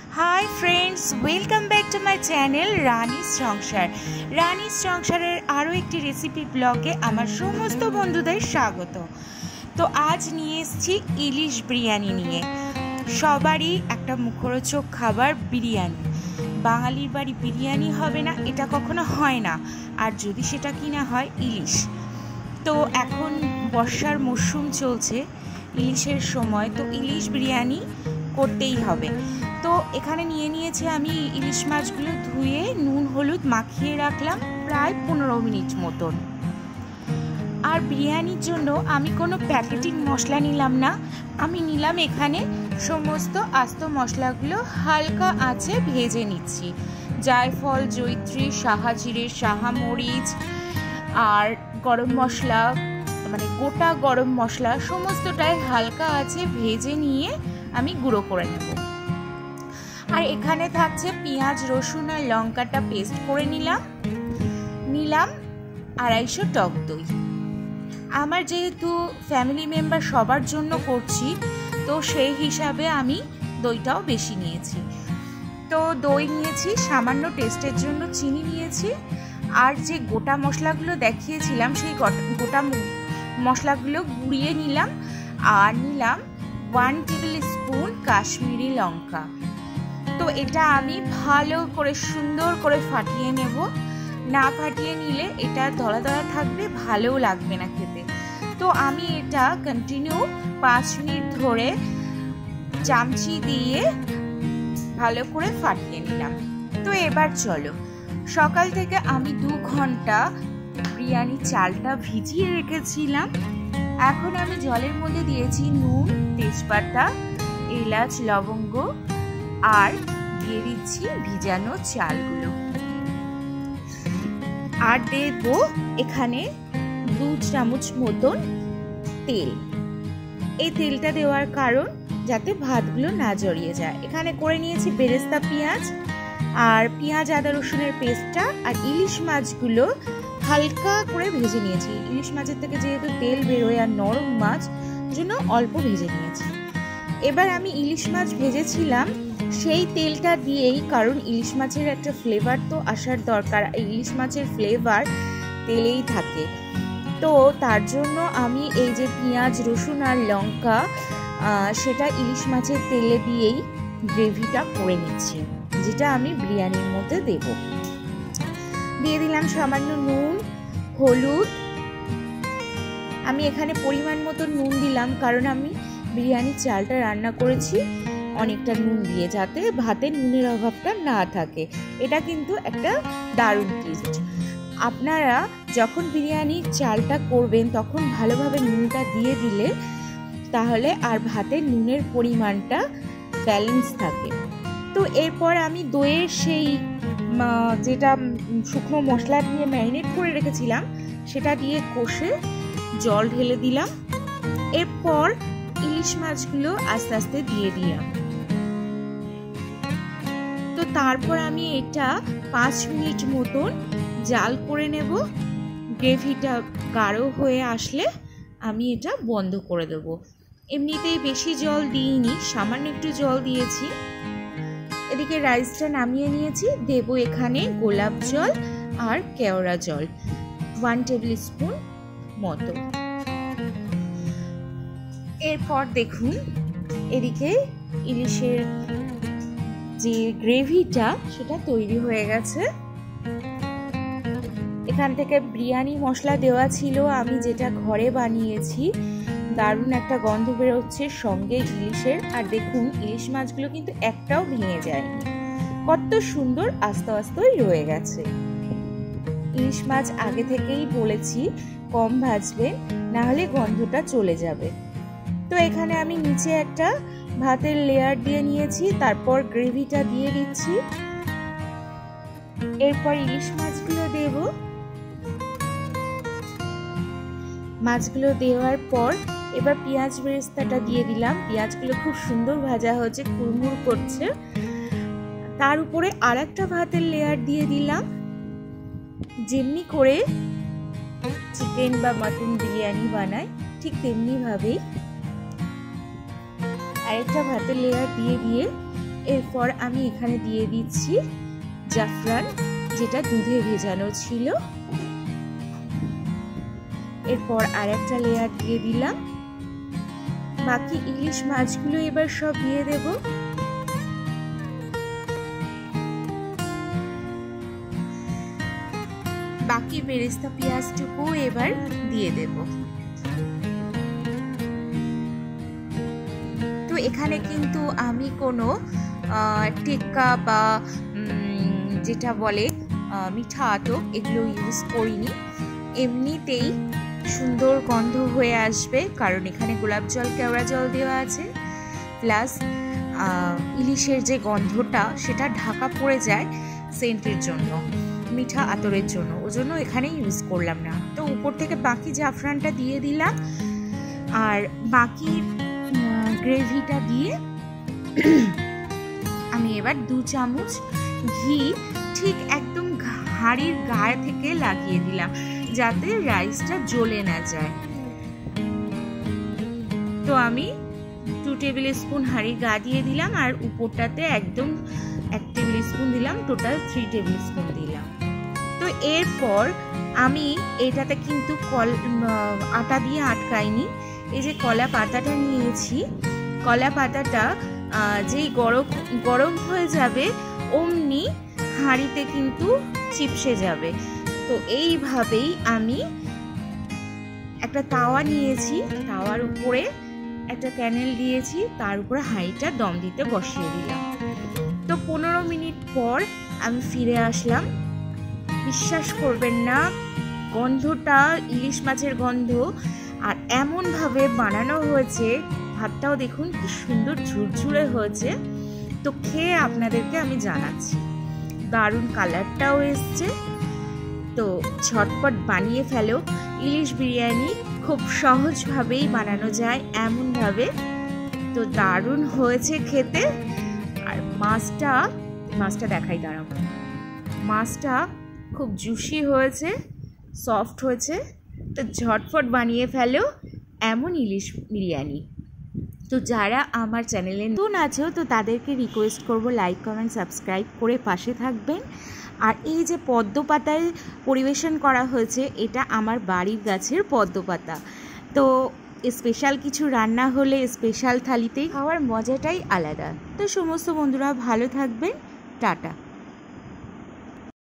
High friends, welcome back to my channel Rani Sansar. Rani সংসারের আরও একটি রেসিপি ব্লগে আমার সমস্ত বন্ধুদের স্বাগত। তো আজ নিয়ে এসেছি ইলিশ বিরিয়ানি নিয়ে। সবারই একটা মুখরোচক খাবার বিরিয়ানি। বাঙালির বাড়ি বিরিয়ানি হবে না এটা কখনো হয় না, আর যদি সেটা কিনা হয় ইলিশ। তো এখন বর্ষার মরশুম চলছে, ইলিশের সময়, তো ইলিশ বিরিয়ানি করতেই হবে। তো এখানে নিয়েছি আমি ইলিশ মাছগুলো ধুয়ে নুন হলুদ মাখিয়ে রাখলাম প্রায় 15 মিনিট মতন। আর বিরিয়ানির জন্য আমি কোনো প্যাকেটিং মশলা নিলাম না, আমি নিলাম এখানে সমস্ত আস্ত মশলাগুলো হালকা আঁচে ভেজে নিচ্ছি। জায়ফল, জয়িত্রী, শাহাজিরে, শাহামরিচ আর গরম মশলা, মানে গোটা গরম মশলা সমস্তটাই হালকা আঁচে ভেজে নিয়ে আমি গুঁড়ো করে নেব। আর এখানে থাকছে পেঁয়াজ, রসুন আর লঙ্কাটা পেস্ট করে নিলাম 250 টক দই। আমার যেহেতু ফ্যামিলি মেম্বার সবার জন্য করছি, তো সেই হিসাবে আমি দইটাও বেশি নিয়েছি। তো দই নিয়েছি, সামান্য টেস্টের জন্য চিনি নিয়েছি, আর যে গোটা মশলাগুলো দেখিয়েছিলাম সেই গোটা মশলাগুলো গুঁড়িয়ে নিলাম। আর নিলাম 1 টেবিল স্পুন কাশ্মীরি লঙ্কা। তো এটা আমি ভালো করে সুন্দর করে ফাটিয়ে নেব। না ফাটিয়ে নিলে এটা ধরা ধরা থাকবে, ভালোও লাগবে না খেতে। তো আমি এটা কন্টিনিউ 5 মিনিট ধরে চামচি দিয়ে ভালো করে ফাটিয়ে নিলাম। তো এবার চলো, সকাল থেকে আমি 2 ঘন্টা বিরিয়ানি চালটা ভিজিয়ে রেখেছিলাম। এখন আমি জলের মধ্যে দিয়েছি নুন, তেজপাতা, এলাচ, লবঙ্গ আর দিয়ে দিচ্ছি ভিজানো চালগুলো। আর দেব এখানে 2 চামচ মতন তেল। এই তেলটা দেওয়ার কারণ যাতে ভাতগুলো না জড়িয়ে যায়। এখানে করে নিয়েছি বেরেস্তা পেঁয়াজ আর পেঁয়াজ আদা রসুনের পেস্টটা, আর ইলিশ মাছগুলো হালকা করে ভেজে নিয়েছি। ইলিশ মাছের থেকে যেহেতু তেল বেরোয় আর নরম মাছ, জন্য অল্প ভেজে নিয়েছি। এবার আমি ইলিশ মাছ ভেজেছিলাম সেই তেলটা দিয়েই, কারণ ইলিশ মাছের একটা ফ্লেভার তো আসার দরকার, ইলিশ মাছের ফ্লেভার তেলেই থাকে। তো তার জন্য আমি এই যে পেঁয়াজ, রসুন আর লঙ্কা সেটা ইলিশ মাছের তেলে দিয়েই গ্রেভিটা করে নিচ্ছি, যেটা আমি বিরিয়ানির মধ্যে দেব। দিয়ে দিলাম সামান্য নুন, হলুদ। আমি এখানে পরিমাণ মতো নুন দিলাম, কারণ আমি বিরিয়ানির চালটা রান্না করেছি অনেকটা নুন দিয়ে, যাতে ভাতে নুনের অভাবটা না থাকে। এটা কিন্তু একটা দারুণ টেস্ট। আপনারা যখন বিরিয়ানির চালটা করবেন তখন ভালোভাবে নুনটা দিয়ে দিলে তাহলে আর ভাতে নুনের পরিমাণটা ব্যালেন্স থাকে। তো এরপর আমি দইয়ের সেই যেটা শুকনো মশলা দিয়ে ম্যারিনেট করে রেখেছিলাম সেটা দিয়ে কষে জল ঢেলে দিলাম। এরপর ইলিশ মাছগুলো আস্তে আস্তে দিয়ে দিলাম। তো তারপর আমি এটা 5 মিনিট মতন জাল করে নেব। গ্রেভিটা গাঢ় হয়ে আসলে আমি এটা বন্ধ করে দেব। এমনিতেই বেশি জল দিইনি, সামান্য একটু জল দিয়েছি। এদিকে রাইসটা নামিয়ে নিয়েছি, দেব এখানে গোলাপ জল আর কেওড়া জল 1 টেবিল স্পুন মতো। এরপর দেখুন এদিকে ইলিশের যে গ্রেভিটা সেটা তৈরি হয়ে গেছে। এখান থেকে বিরিয়ানি মশলা দেওয়া ছিল আমি, যেটা ঘরে বানিয়েছি। দারুণ একটা গন্ধ বেরোচ্ছে সঙ্গে ইলিশের। আর দেখুন ইলিশ মাছগুলো কিন্তু একটাও ভেঙে যায়নি, কত সুন্দর আস্তে আস্তেই রয়ে গেছে। ইলিশ মাছ আগে থেকেই বলেছি কম ভাজবেন, না হলে গন্ধটা চলে যাবে। তো এখানে আমি নিচে একটা ভাতের লেয়ার দিয়ে নিয়েছি, তারপর গ্রেভিটা দিয়ে দিচ্ছি। এরপর ইলিশ মাছগুলো দেব। মাছগুলো দেওয়ার পর এবার পেঁয়াজ বেরেস্তাটা দিয়ে দিলাম। পেঁয়াজগুলো খুব সুন্দর ভাজা হয়েছে, কুড়মুড় করছে। তার উপরে আর একটা ভাতের লেয়ার দিয়ে দিলাম, যেমনি করে চিকেন বা মাটন বিরিয়ানি বানায় ঠিক তেমনি ভাবেই আরেকটা ভাতের লেয়ার দিয়ে এরপর আমি এখানে দিয়ে দিচ্ছি জাফরান, যেটা দুধে ভেজানো ছিল। এরপর আর একটা লেয়ার দিয়ে দিলাম। বাকি ইলিশ মাছগুলো এবার সব দিয়ে দেব। বাকি বেরেস্তা পেঁয়াজটুকু এবার দিয়ে দেব। তো এখানে কিন্তু আমি কোনো টিক্কা বা যেটা বলে মিঠা আতপ এগুলো ইউজ করিনি। এমনিতেই সুন্দর গন্ধ হয়ে আসবে, কারণ এখানে গোলাপ জল, কেওড়া জল দেওয়া আছে, প্লাস ইলিশের যে গন্ধটা সেটা ঢাকা পড়ে যায় সেন্টের জন্য, মিঠা আতরের জন্য, ওজন্য এখানে ইউজ করলাম না। তো উপর থেকে বাকি জাফরানটা দিয়ে দিলাম, আর বাকি গ্রেভিটা দিয়ে আমি এবার 2 চামচ ঘি ঠিক একদম হাঁড়ির গায়ে থেকে লাগিয়ে দিলাম, যাতে রাইসটা জ্বলে না যায়। তো আমি 2 টেবিল স্পুন হাঁড়ির গা দিয়ে দিলাম, আর উপরটাতে একদম 1 টেবিল স্পুন দিলাম, টোটাল 3 টেবিল স্পুন দিলাম। তো এরপর আমি এটাতে কিন্তু আটা দিয়ে আটকাইনি। এই যে কলা পাতাটা নিয়েছি, কলা পাতাটা যেই গরম হয়ে যাবে অমনি হাঁড়িতে কিন্তু চিপসে যাবে। তো এইভাবেই আমি একটা তাওয়া নিয়েছি, তাওয়ার উপরে একটা ক্যানেল দিয়েছি, তার উপরে হাঁড়িটা দম দিতে বসিয়ে দিলাম। তো 15 মিনিট পর আমি ফিরে আসলাম। বিশ্বাস করবেন না, গন্ধটা ইলিশ মাছের গন্ধ, আর এমনভাবে বানানো হয়েছে, ভাতটাও দেখুন কি সুন্দর ঝুরঝুরে হয়েছে। তো খেয়ে আপনাদেরকে আমি জানাচ্ছি, দারুণ কালারটাও এসছে। তো ঝটপট বানিয়ে ফেলো ইলিশ বিরিয়ানি, খুব সহজভাবেই বানানো যায় এমনভাবে। তো দারুণ হয়েছে খেতে। আর মাছটা দেখাই দাঁড়াও, মাছটা খুব জুসি হয়েছে, সফট হয়েছে। তো ঝটপট বানিয়ে ফেলো এমন ইলিশ বিরিয়ানি। তো যারা আমার চ্যানেলে নতুন আছো, তো তাদেরকে রিকোয়েস্ট করব লাইক, কমেন্ট, সাবস্ক্রাইব করে পাশে থাকবেন। আর এই যে পদ্ম পাতায় পরিবেশন করা হয়েছে, এটা আমার বাড়ির গাছের পদ্ম পাতা। তো স্পেশাল কিছু রান্না হলে স্পেশাল থালিতেই খাওয়ার মজাটাই আলাদা। তো সমস্ত বন্ধুরা ভালো থাকবেন, টাটা।